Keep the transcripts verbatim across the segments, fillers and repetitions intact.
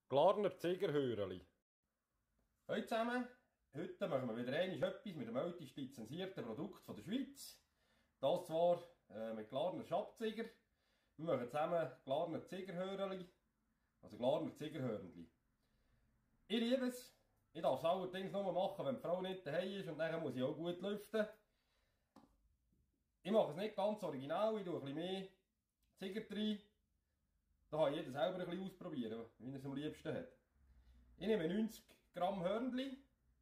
Glarner Ziegerhöreli. Hallo zusammen, heute machen wir wieder einmal etwas mit dem ältesten lizenzierten Produkt der Schweiz. Das zwar äh, mit Glarner Schabzieger. Wir machen zusammen Glarner Ziegerhöreli, also Glarner Ziegerhörnli. Ich liebe es. Ich darf es allerdings nur machen, wenn die Frau nicht daheim ist, und dann muss ich auch gut lüften. Ich mache es nicht ganz original, ich tue ein bisschen mehr Zieger rein. Da kann jeder selber ein bisschen ausprobieren, wie er es am liebsten hat. Ich nehme neunzig Gramm Hörnli,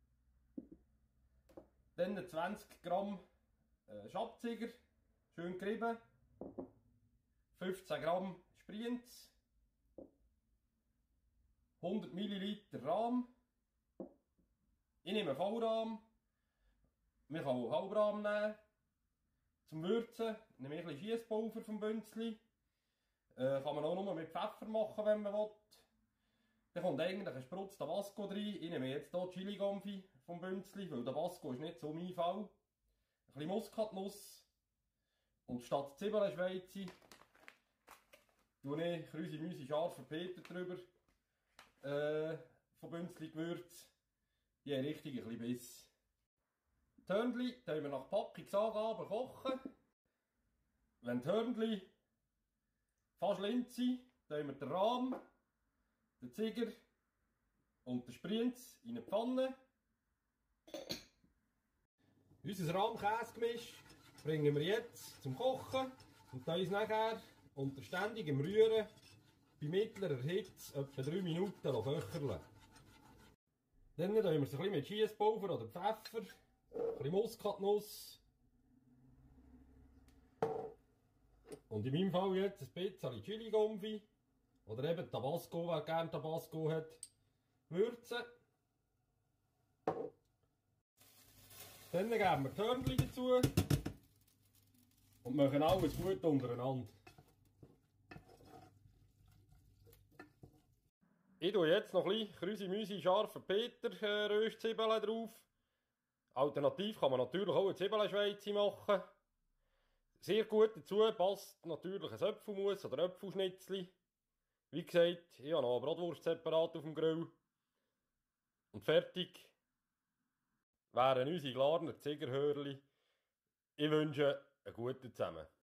dann zwanzig Gramm äh, Schabzieger, schön gerieben, fünfzehn Gramm Sprienz, hundert Milliliter Rahm. Ich nehme Vollrahm, man kann auch Halbrahm nehmen. Zum Würzen nehme ich ein bisschen Schiesspulver vom Bünzli. Äh, kann man auch nur mit Pfeffer machen, wenn man will. Dann kommt eigentlich ein Sprutz Tabasco rein. Ich nehme jetzt hier Chili Gumpfi vom Bünzli, weil Tabasco ist nicht so mein Fall. Ein bisschen Muskatnuss. Und statt Zwiebelschweizi tue ich Krüsi-Müsi scharfen Peter drüber. Äh, vom Bünzli Gewürz. Die haben richtig ein bisschen Biss. Die Hörnli tun wir nach Packungsangabe kochen. Wenn die Hörnli fast lind sind, tun wir den Rahm, den Zieger und den Sprienz in eine Pfanne. Unser Rahmkäsegemisch bringen wir jetzt zum Kochen und dann uns nachher unter ständigem Rühren bei mittlerer Hitze etwa drei Minuten köcheln. Dann tun wir es ein bisschen mit Schiesspulver oder Pfeffer, ein bisschen Muskatnuss und in meinem Fall jetzt ein bisschen Chili Gumpfi oder eben Tabasco, wer gerne Tabasco hat, würzen. Dann geben wir die Hörnli dazu und machen alles gut untereinander. Ich tue jetzt noch ein bisschen Krüsi-Müsi scharfen Peter äh, Röstzwiebeln drauf. Alternativ kann man natürlich auch eine Zwiebelschweizi machen. Sehr gut dazu passt natürlich ein Äpfelmus oder Äpfelschnitzli. Wie gesagt, ich habe noch eine Bratwurst separat auf dem Grill. Und fertig wären unsere Glarner Ziegerhörli. Ich wünsche einen guten zusammen.